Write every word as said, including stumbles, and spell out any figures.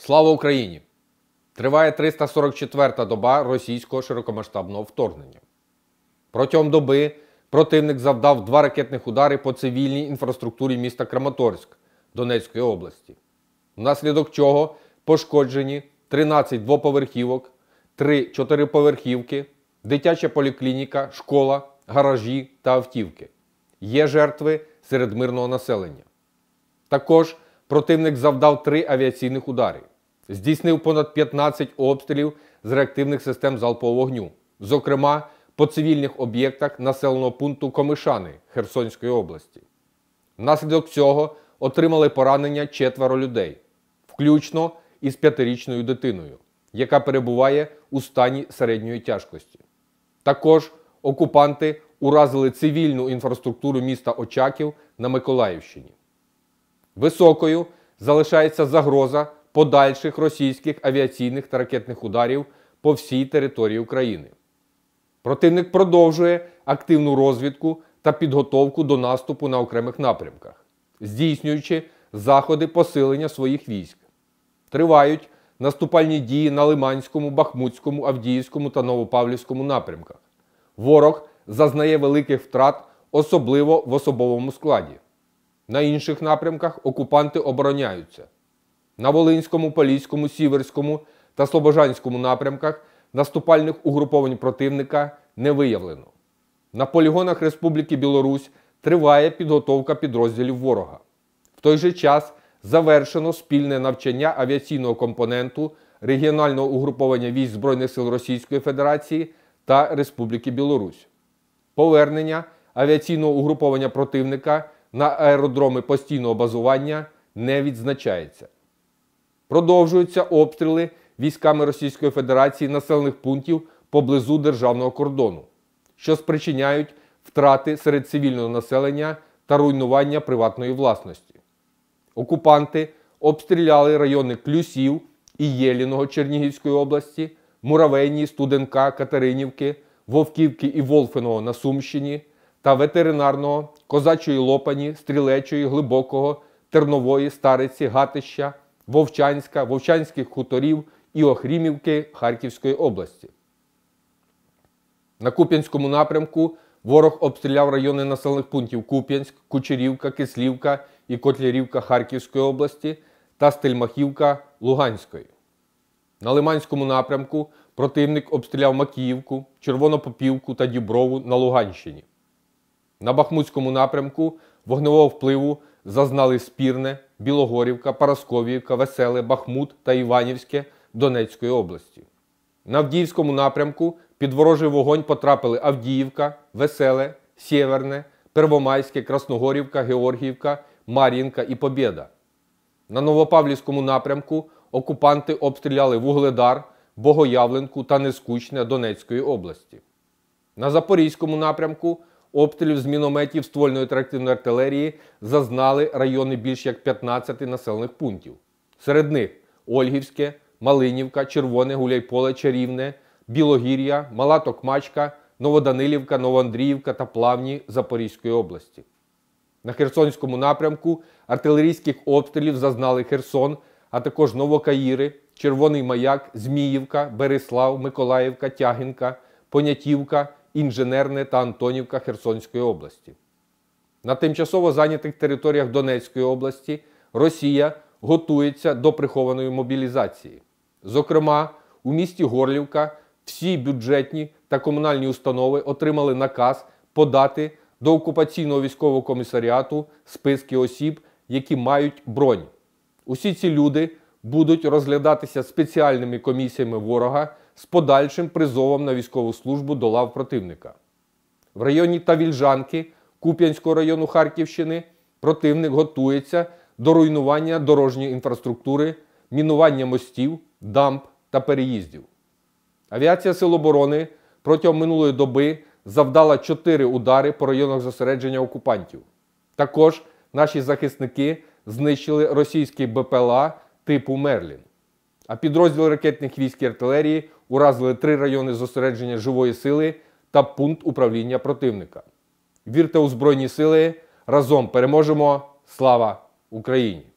Слава Україні! Триває триста сорок четверта доба російського широкомасштабного вторгнення. Протягом доби противник завдав два ракетних удари по цивільній інфраструктурі міста Краматорськ Донецької області, внаслідок чого пошкоджені тринадцять двоповерхівок, три чотириповерхівки, дитяча поліклініка, школа, гаражі та автівки. Є жертви серед мирного населення. Також противник завдав три авіаційних удари. Здійснив понад п'ятнадцять обстрілів з реактивних систем залпового вогню, зокрема по цивільних об'єктах населеного пункту Комишани Херсонської області. Внаслідок цього отримали поранення четверо людей, включно із п'ятирічною дитиною, яка перебуває у стані середньої тяжкості. Також окупанти уразили цивільну інфраструктуру міста Очаків на Миколаївщині. Високою залишається загроза подальших російських авіаційних та ракетних ударів по всій території України. Противник продовжує активну розвідку та підготовку до наступу на окремих напрямках, здійснюючи заходи посилення своїх військ. Тривають наступальні дії на Лиманському, Бахмутському, Авдіївському та Новопавлівському напрямках. Ворог зазнає великих втрат, особливо в особовому складі. На інших напрямках окупанти обороняються. На Волинському, Поліському, Сіверському та Слобожанському напрямках наступальних угруповань противника не виявлено. На полігонах Республіки Білорусь триває підготовка підрозділів ворога. В той же час завершено спільне навчання авіаційного компоненту регіонального угруповання військ Збройних сил Російської Федерації та Республіки Білорусь. Повернення авіаційного угруповання противника на аеродроми постійного базування не відзначається. Продовжуються обстріли військами Російської Федерації населених пунктів поблизу державного кордону, що спричиняють втрати серед цивільного населення та руйнування приватної власності. Окупанти обстріляли райони Клюсів і Єліного Чернігівської області, Муравейні, Студенка, Катеринівки, Вовківки і Волфиного на Сумщині та Ветеринарного, Козачої Лопані, Стрілечої, Глибокого, Тернової, Стариці, Гатища, Вовчанська, Вовчанських хуторів і Охрімівки Харківської області. На Куп'янському напрямку ворог обстріляв райони населених пунктів Куп'янськ, Кучерівка, Кислівка і Котлярівка Харківської області та Стельмахівка Луганської. На Лиманському напрямку противник обстріляв Макіївку, Червонопопівку та Діброву на Луганщині. На Бахмутському напрямку вогневого впливу зазнали Спірне, Білогорівка, Парасковіївка, Веселе, Бахмут та Іванівське Донецької області. На Авдіївському напрямку під ворожий вогонь потрапили Авдіївка, Веселе, Сєверне, Первомайське, Красногорівка, Георгіївка, Мар'їнка і Побєда. На Новопавлівському напрямку окупанти обстріляли Вугледар, Богоявленку та Нескучне Донецької області. На Запорізькому напрямку обстрілів з мінометів ствольної та реактивної артилерії зазнали райони більш як п'ятнадцяти населених пунктів. Серед них Ольгівське, Малинівка, Червоне, Гуляйполе, Чарівне, Білогір'я, Мала Токмачка, Новоданилівка, Новоандріївка та Плавні Запорізької області. На Херсонському напрямку артилерійських обстрілів зазнали Херсон, а також Новокаїри, Червоний Маяк, Зміївка, Берислав, Миколаївка, Тягінка, Понятівка, Інженерне та Антонівка Херсонської області. На тимчасово зайнятих територіях Донецької області Росія готується до прихованої мобілізації. Зокрема, у місті Горлівка всі бюджетні та комунальні установи отримали наказ подати до окупаційного військового комісаріату списки осіб, які мають бронь. Усі ці люди будуть розглядатися спеціальними комісіями ворога з подальшим призовом на військову службу до лав противника. В районі Тавільжанки Куп'янського району Харківщини противник готується до руйнування дорожньої інфраструктури, мінування мостів, дамб та переїздів. Авіація Сил оборони протягом минулої доби завдала чотири удари по районах зосередження окупантів. Також наші захисники знищили російський Б П Л А типу «Мерлін». А підрозділи ракетних військ і артилерії уразили три райони зосередження живої сили та пункт управління противника. Вірте у Збройні Сили, разом переможемо! Слава Україні!